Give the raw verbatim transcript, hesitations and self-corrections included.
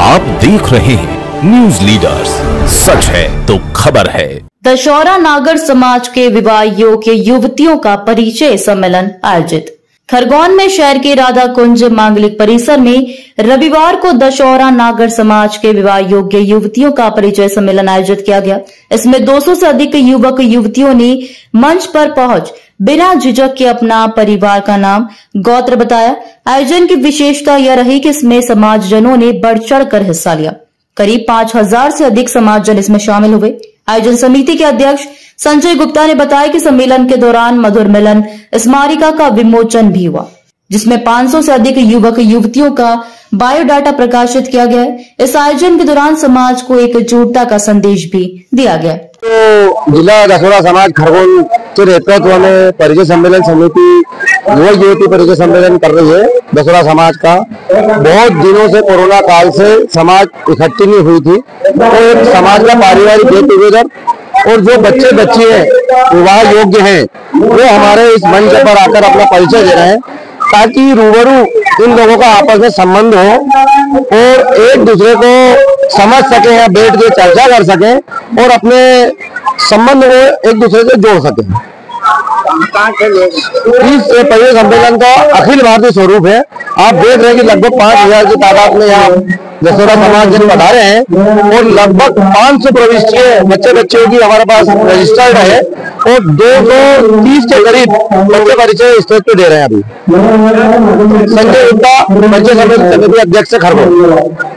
आप देख रहे हैं न्यूज लीडर्स, सच है तो खबर है। दशौरा नागर समाज के विवाह योग्य युवतियों का परिचय सम्मेलन आयोजित। खरगोन में शहर के राधा कुंज मांगलिक परिसर में रविवार को दशौरा नागर समाज के विवाह योग्य युवतियों का परिचय सम्मेलन आयोजित किया गया। इसमें दो सौ से अधिक युवक युवतियों ने मंच पर पहुंच बिना झिझक के अपना परिवार का नाम गोत्र बताया। आयोजन की विशेषता यह रही कि इसमें समाजजनों ने बढ़ चढ़ कर हिस्सा लिया। करीब पांच हजार से अधिक समाजजन इसमें शामिल हुए। आयोजन समिति के अध्यक्ष संजय गुप्ता ने बताया कि सम्मेलन के दौरान मधुर मिलन स्मारिका का विमोचन भी हुआ, जिसमें पाँच सौ से अधिक युवक युवतियों का बायोडाटा प्रकाशित किया गया है। इस आयोजन के दौरान समाज को एकजुटता का संदेश भी दिया गया। तो जिला दशौरा समाज खरगोन के नेतृत्व में परिचय सम्मेलन समिति युवा युवती परिचय सम्मेलन कर रही है। दशौरा समाज का बहुत दिनों से कोरोना काल से समाज इकट्ठी नहीं हुई थी, तो एक समाज का पारिवारिक गेट टुगेदर और जो बच्चे बच्ची हैं विवाह योग्य हैं वो हमारे इस मंच पर आकर अपना परिचय दे रहे हैं, ताकि रूबरू इन लोगों का आपस में संबंध हो और एक दूसरे को समझ सके या बैठ के चर्चा कर सके और अपने संबंध को एक दूसरे से जोड़ सके। इस परिचय सम्मेलन का अखिल भारतीय स्वरूप है। आप देख रहे हैं कि लगभग पांच हजार की तादाद में यहाँ दशौरा समाज जन बता रहे हैं और लगभग पाँच सौ प्रविष्ट के बच्चे बच्चियों की हमारे पास रजिस्टर्ड है और दो सौ तीस के करीब बच्चे परिचय स्टेज पे दे रहे हैं। अभी संजय गुप्ता परिचय समिति अध्यक्ष खरगोन।